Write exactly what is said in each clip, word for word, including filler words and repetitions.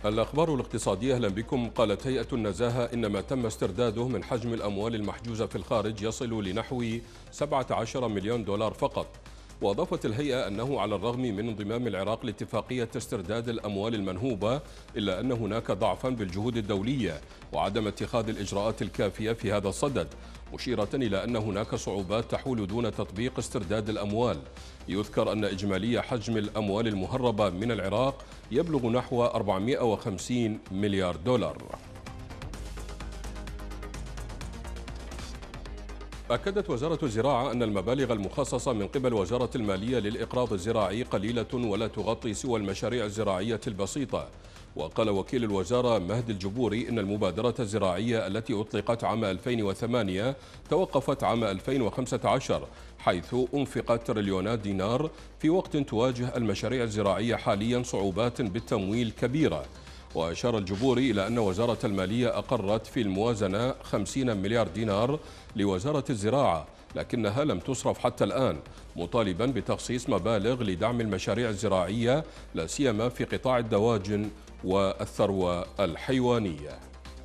الأخبار الاقتصادية، أهلا بكم. قالت هيئة النزاهة إن ما تم استرداده من حجم الأموال المحجوزة في الخارج يصل لنحو سبعة عشر مليون دولار فقط. وأضافت الهيئة أنه على الرغم من انضمام العراق لاتفاقية استرداد الأموال المنهوبة، إلا أن هناك ضعفا بالجهود الدولية وعدم اتخاذ الإجراءات الكافية في هذا الصدد، مشيرة إلى أن هناك صعوبات تحول دون تطبيق استرداد الأموال. يذكر أن إجمالي حجم الأموال المهربة من العراق يبلغ نحو أربعمئة وخمسين مليار دولار. أكدت وزارة الزراعة أن المبالغ المخصصة من قبل وزارة المالية للإقراض الزراعي قليلة ولا تغطي سوى المشاريع الزراعية البسيطة. وقال وكيل الوزارة مهدي الجبوري إن المبادرة الزراعية التي أطلقت عام ألفين وثمانية توقفت عام ألفين وخمسة عشر، حيث أنفقت تريليونات دينار في وقت تواجه المشاريع الزراعية حاليا صعوبات بالتمويل كبيرة. وأشار الجبوري إلى أن وزارة المالية أقرت في الموازنة خمسين مليار دينار لوزارة الزراعة، لكنها لم تصرف حتى الآن، مطالبا بتخصيص مبالغ لدعم المشاريع الزراعية لا سيما في قطاع الدواجن والثروة الحيوانية.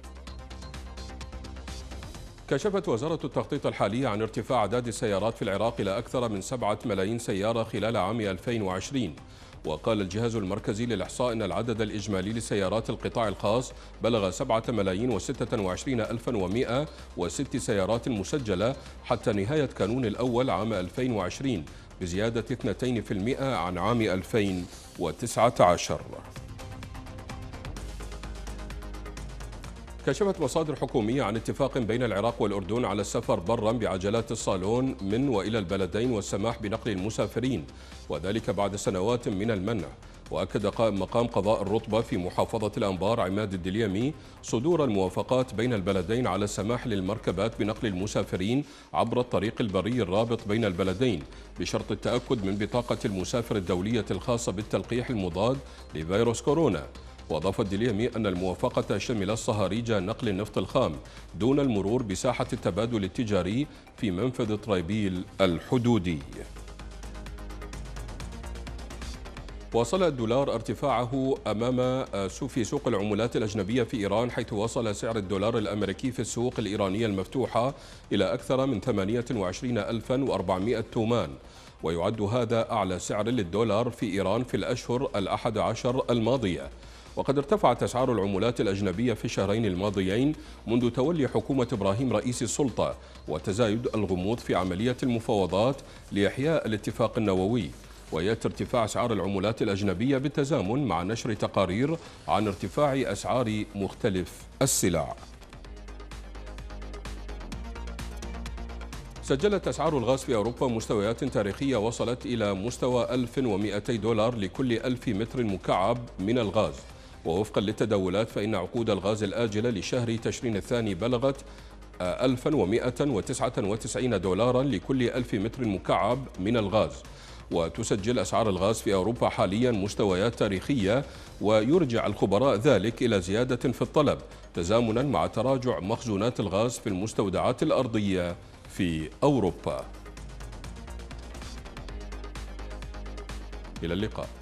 كشفت وزارة التخطيط الحالية عن ارتفاع أعداد السيارات في العراق إلى أكثر من سبعة ملايين سيارة خلال عام ألفين وعشرين. وقال الجهاز المركزي للإحصاء أن العدد الإجمالي لسيارات القطاع الخاص بلغ سبعة ملايين وستة وعشرين ألفا ومئة وست سيارات مسجلة حتى نهاية كانون الأول عام ألفين وعشرين، بزيادة اثنين بالمئة عن عام ألفين وتسعة عشر. كشفت مصادر حكومية عن اتفاق بين العراق والأردن على السفر برا بعجلات الصالون من وإلى البلدين والسماح بنقل المسافرين، وذلك بعد سنوات من المنع. وأكد مقام قضاء الرطبة في محافظة الأنبار عماد الدليمي صدور الموافقات بين البلدين على السماح للمركبات بنقل المسافرين عبر الطريق البري الرابط بين البلدين، بشرط التأكد من بطاقة المسافر الدولية الخاصة بالتلقيح المضاد لفيروس كورونا. وأضاف الدليمي أن الموافقة شملت صهاريج نقل النفط الخام دون المرور بساحة التبادل التجاري في منفذ طريبيل الحدودي. واصل الدولار ارتفاعه أمام في سوق العملات الأجنبية في إيران، حيث وصل سعر الدولار الأمريكي في السوق الإيرانية المفتوحة إلى أكثر من ثمانية وعشرين ألفا وأربعمئة تومان، ويعد هذا أعلى سعر للدولار في إيران في الأشهر الأحد عشر الماضية. وقد ارتفعت أسعار العملات الأجنبية في الشهرين الماضيين منذ تولي حكومة إبراهيم رئيس السلطة وتزايد الغموض في عملية المفاوضات لإحياء الاتفاق النووي. ويأتي ارتفاع أسعار العملات الأجنبية بالتزامن مع نشر تقارير عن ارتفاع أسعار مختلف السلع. سجلت أسعار الغاز في أوروبا مستويات تاريخية وصلت إلى مستوى ألف ومئتي دولار لكل ألف متر مكعب من الغاز. ووفقا للتداولات فإن عقود الغاز الآجلة لشهر تشرين الثاني بلغت ألف ومئة وتسعة وتسعين دولارا لكل ألف متر مكعب من الغاز. وتسجل أسعار الغاز في أوروبا حاليا مستويات تاريخية، ويرجع الخبراء ذلك إلى زيادة في الطلب تزامنا مع تراجع مخزونات الغاز في المستودعات الأرضية في أوروبا. إلى اللقاء.